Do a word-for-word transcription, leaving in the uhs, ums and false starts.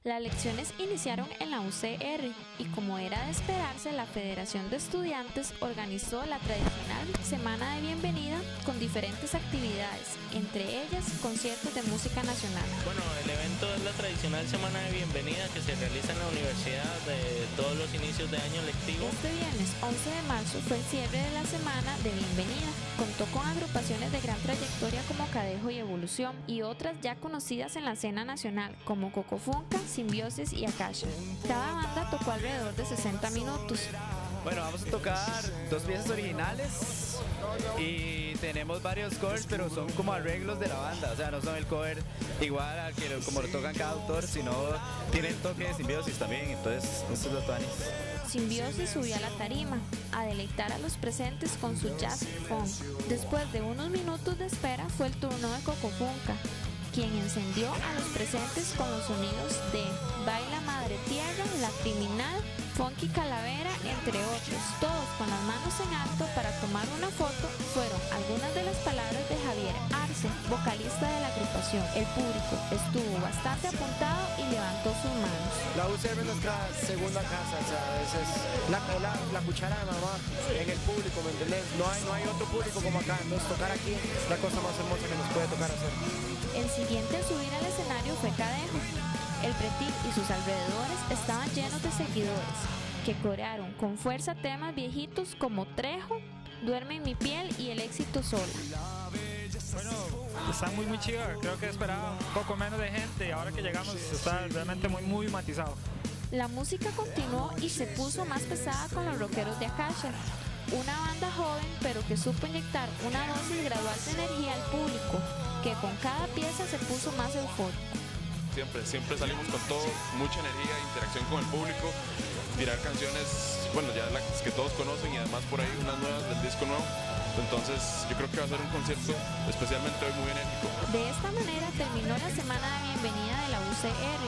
Las lecciones iniciaron en la U C R y, como era de esperarse, la Federación de Estudiantes organizó la tradicional Semana de Bienvenida con diferentes actividades, entre ellas conciertos de música nacional. Bueno, el evento es la tradicional Semana de Bienvenida que se realiza en la universidad de todos los inicios de año lectivo. Este viernes once de marzo fue el cierre de la Semana de Bienvenida. Contó con agrupaciones de gran trayectoria como Cadejo y Evolución y otras ya conocidas en la escena nacional como Cocofunca, Simbiosis y Akasha. Cada banda tocó alrededor de sesenta minutos. Bueno, vamos a tocar dos piezas originales y tenemos varios covers, pero son como arreglos de la banda, o sea, no son el cover igual al que lo, como lo tocan cada autor, sino tienen toque de simbiosis también, entonces estos los tuanis. Simbiosis subió a la tarima a deleitar a los presentes con su jazz funk. Después de unos minutos de espera fue el turno de Cocofunca, quien encendió a los presentes con los sonidos de Baila Madre Tierra, La Criminal, Funky Calavera, entre otros. Todos con las manos en alto para tomar una foto fueron algunas de las palabras de Javier Arce, vocalista de la agrupación. El público estuvo bastante apuntado y levantó sus manos. La U C R es nuestra segunda casa, o sea, esa es la, la, la cuchara de mamá en el público, ¿me entendés? No hay, no hay otro público como acá, entonces tocar aquí es la cosa más hermosa que nos puede tocar hacer. El siguiente en subir al escenario fue Cadejo. El Pretil y sus alrededores estaban llenos de seguidores, que corearon con fuerza temas viejitos como Trejo, Duerme en mi piel y El éxito sola. Bueno, está muy muy chido, creo que esperaba un poco menos de gente y ahora que llegamos está realmente muy muy matizado. La música continuó y se puso más pesada con los rockeros de Akasha, una banda joven pero que supo inyectar una dosis gradual de energía al público, que con cada pieza se puso más eufórico. Siempre, siempre salimos con todo, mucha energía, interacción con el público, tirar canciones, bueno, ya las que todos conocen y además por ahí unas nuevas del disco nuevo. Entonces yo creo que va a ser un concierto especialmente hoy muy enérgico. De esta manera terminó la Semana de Bienvenida de la U C R.